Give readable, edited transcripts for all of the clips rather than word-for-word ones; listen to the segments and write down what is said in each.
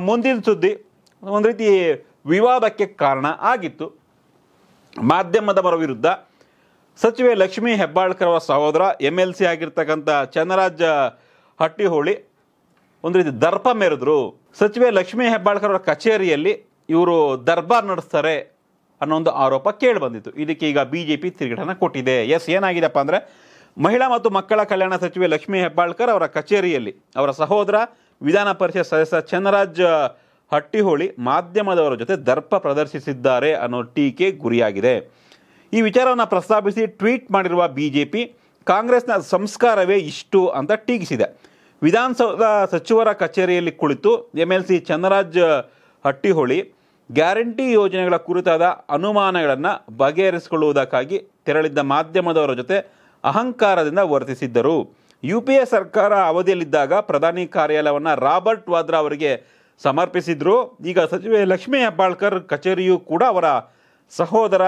ಮುಂದಿನ ಸುದ್ದಿ ಒಂದು ರೀತಿ ವಿವಾದಕ್ಕೆ ಕಾರಣ ಆಗಿತ್ತು. ಮಾಧ್ಯಮದವರ ವಿರುದ್ಧ ಸಚಿವೆ ಲಕ್ಷ್ಮೀ ಹೆಬ್ಬಾಳ್ಕರ್ ಅವರ ಸಹೋದರ MLC ಆಗಿರ್ತಕ್ಕಂಥ ಚನ್ನರಾಜ್ ಹಟ್ಟಿಹೊಳಿ ಒಂದು ರೀತಿ ದರ್ಪ ಮೆರೆದ್ರು. ಸಚಿವೆ ಲಕ್ಷ್ಮೀ ಹೆಬ್ಬಾಳ್ಕರ್ ಅವರ ಕಚೇರಿಯಲ್ಲಿ ಇವರು ದರ್ಬಾರ್ ನಡೆಸ್ತಾರೆ ಅನ್ನೋ ಒಂದು ಆರೋಪ ಕೇಳಿ ಬಂದಿತ್ತು. ಇದಕ್ಕೆ ಈಗ BJP ತಿರುಗೇಟನ್ನು ಕೊಟ್ಟಿದೆ. ಏನಾಗಿದೆಪ್ಪ ಅಂದರೆ, ಮಹಿಳಾ ಮತ್ತು ಮಕ್ಕಳ ಕಲ್ಯಾಣ ಸಚಿವೆ ಲಕ್ಷ್ಮೀ ಹೆಬ್ಬಾಳ್ಕರ್ ಅವರ ಕಚೇರಿಯಲ್ಲಿ ಅವರ ಸಹೋದರ ವಿಧಾನ ಪರಿಷತ್ ಸದಸ್ಯ ಚನ್ನರಾಜ್ ಹಟ್ಟಿಹೊಳಿ ಮಾಧ್ಯಮದವರ ಜೊತೆ ದರ್ಪ ಪ್ರದರ್ಶಿಸಿದ್ದಾರೆ ಅನ್ನೋ ಟೀಕೆ ಗುರಿಯಾಗಿದೆ. ಈ ವಿಚಾರವನ್ನು ಪ್ರಸ್ತಾಪಿಸಿ ಟ್ವೀಟ್ ಮಾಡಿರುವ BJP, ಕಾಂಗ್ರೆಸ್ನ ಸಂಸ್ಕಾರವೇ ಇಷ್ಟು ಅಂತ ಟೀಕಿಸಿದೆ. ವಿಧಾನಸೌಧ ಸಚಿವರ ಕಚೇರಿಯಲ್ಲಿ ಕುಳಿತು MLC ಚನ್ನರಾಜ್ ಹಟ್ಟಿಹೊಳಿ ಗ್ಯಾರಂಟಿ ಯೋಜನೆಗಳ ಕುರಿತಾದ ಅನುಮಾನಗಳನ್ನು ಬಗೆಹರಿಸಿಕೊಳ್ಳುವುದಕ್ಕಾಗಿ ತೆರಳಿದ್ದ ಮಾಧ್ಯಮದವರ ಜೊತೆ ಅಹಂಕಾರದಿಂದ ವರ್ತಿಸಿದ್ದರು. UPA ಸರ್ಕಾರ ಅವಧಿಯಲ್ಲಿದ್ದಾಗ ಪ್ರಧಾನಿ ಕಾರ್ಯಾಲಯವನ್ನು ರಾಬರ್ಟ್ ವಾದ್ರಾ ಅವರಿಗೆ ಸಮರ್ಪಿಸಿದ್ರು. ಈಗ ಸಚಿವೆ ಲಕ್ಷ್ಮೀ ಹೆಬ್ಬಾಳ್ಕರ್ ಕಚೇರಿಯೂ ಕೂಡ ಅವರ ಸಹೋದರ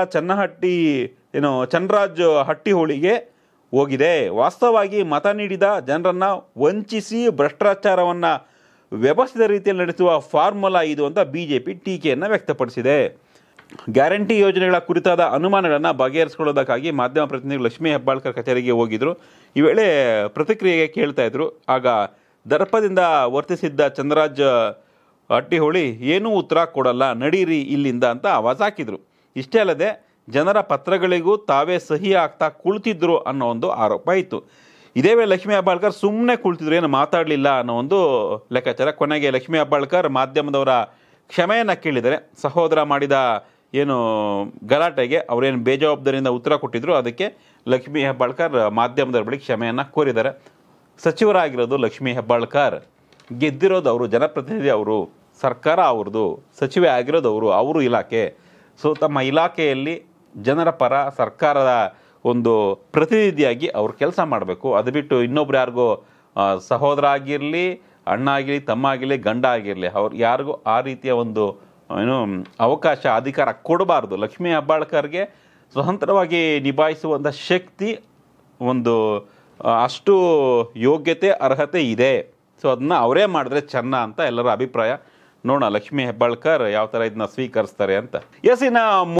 ಚನ್ನರಾಜ್ ಹಟ್ಟಿಹೊಳಿಗೆ ಹೋಗಿದೆ. ವಾಸ್ತವವಾಗಿ ಮತ ನೀಡಿದ ಜನರನ್ನು ವಂಚಿಸಿ ಭ್ರಷ್ಟಾಚಾರವನ್ನು ವ್ಯವಸ್ಥಿತ ರೀತಿಯಲ್ಲಿ ನಡೆಸುವ ಫಾರ್ಮುಲಾ ಇದು ಅಂತ BJP ಟೀಕೆಯನ್ನು ವ್ಯಕ್ತಪಡಿಸಿದೆ. ಗ್ಯಾರಂಟಿ ಯೋಜನೆಗಳ ಕುರಿತಾದ ಅನುಮಾನಗಳನ್ನು ಬಗೆಹರಿಸಿಕೊಳ್ಳೋದಕ್ಕಾಗಿ ಮಾಧ್ಯಮ ಪ್ರತಿನಿಧಿಗಳು ಲಕ್ಷ್ಮೀ ಹೆಬ್ಬಾಳ್ಕರ್ ಕಚೇರಿಗೆ ಹೋಗಿದ್ರು. ಈ ವೇಳೆ ಪ್ರತಿಕ್ರಿಯೆಗೆ ಕೇಳ್ತಾ ಇದ್ರು. ಆಗ ದರ್ಪದಿಂದ ವರ್ತಿಸಿದ್ದ ಚಂದ್ರರಾಜ್ ಹಟ್ಟಿಹೊಳಿ ಏನೂ ಉತ್ತರ ಕೊಡಲ್ಲ, ನಡೀರಿ ಇಲ್ಲಿಂದ ಅಂತ ಆವಾಜ್ ಹಾಕಿದ್ರು. ಇಷ್ಟೇ ಅಲ್ಲದೆ ಜನರ ಪತ್ರಗಳಿಗೂ ತಾವೇ ಸಹಿ ಆಗ್ತಾ ಕುಳಿತಿದ್ರು ಅನ್ನೋ ಒಂದು ಆರೋಪ ಇತ್ತು. ಇದೇ ವೇಳೆ ಲಕ್ಷ್ಮೀ ಹೆಬ್ಬಾಳ್ಕರ್ ಸುಮ್ಮನೆ ಕುಳಿತಿದ್ರು, ಏನು ಮಾತಾಡಲಿಲ್ಲ ಅನ್ನೋ ಒಂದು ಲೆಕ್ಕಾಚಾರ. ಕೊನೆಗೆ ಲಕ್ಷ್ಮೀ ಹೆಬ್ಬಾಳ್ಕರ್ ಮಾಧ್ಯಮದವರ ಕ್ಷಮೆಯನ್ನು ಕೇಳಿದರೆ, ಸಹೋದರ ಮಾಡಿದ ಏನು ಗಲಾಟೆಗೆ ಅವರೇನು ಬೇಜವಾಬ್ದಾರಿಯಿಂದ ಉತ್ತರ ಕೊಟ್ಟಿದ್ರು, ಅದಕ್ಕೆ ಲಕ್ಷ್ಮೀ ಹೆಬ್ಬಾಳ್ಕರ್ ಮಾಧ್ಯಮದವರ ಬಳಿ ಕ್ಷಮೆಯನ್ನು ಕೋರಿದ್ದಾರೆ. ಸಚಿವರಾಗಿರೋದು ಲಕ್ಷ್ಮೀ ಹೆಬ್ಬಾಳ್ಕರ್, ಗೆದ್ದಿರೋದು ಅವರು, ಜನಪ್ರತಿನಿಧಿ ಅವರು, ಸರ್ಕಾರ ಅವ್ರದ್ದು, ಸಚಿವೆ ಆಗಿರೋದು ಅವರು ಇಲಾಖೆ. ಸೊ ತಮ್ಮ ಇಲಾಖೆಯಲ್ಲಿ ಜನರ ಪರ ಸರ್ಕಾರದ ಒಂದು ಪ್ರತಿನಿಧಿಯಾಗಿ ಅವ್ರು ಕೆಲಸ ಮಾಡಬೇಕು. ಅದು ಬಿಟ್ಟು ಇನ್ನೊಬ್ರು ಯಾರಿಗೋ ಸಹೋದರ ಆಗಿರಲಿ, ಅಣ್ಣ ಆಗಿರಲಿ, ತಮ್ಮ ಆಗಿರಲಿ, ಗಂಡ ಆಗಿರಲಿ, ಅವ್ರು ಯಾರಿಗೂ ಆ ರೀತಿಯ ಒಂದು ಅವಕಾಶ ಅಧಿಕಾರ ಕೊಡಬಾರ್ದು. ಲಕ್ಷ್ಮೀ ಹೆಬ್ಬಾಳ್ಕರ್ಗೆ ಸ್ವತಂತ್ರವಾಗಿ ನಿಭಾಯಿಸುವಂಥ ಶಕ್ತಿ, ಒಂದು ಅಷ್ಟು ಯೋಗ್ಯತೆ, ಅರ್ಹತೆ ಇದೆ. ಸೊ ಅದನ್ನ ಅವರೇ ಮಾಡಿದ್ರೆ ಚೆನ್ನ ಅಂತ ಎಲ್ಲರ ಅಭಿಪ್ರಾಯ. ನೋಡೋಣ ಲಕ್ಷ್ಮೀ ಹೆಬ್ಬಾಳ್ಕರ್ ಯಾವ ಥರ ಇದನ್ನ ಸ್ವೀಕರಿಸ್ತಾರೆ ಅಂತ. ಇನ್ನು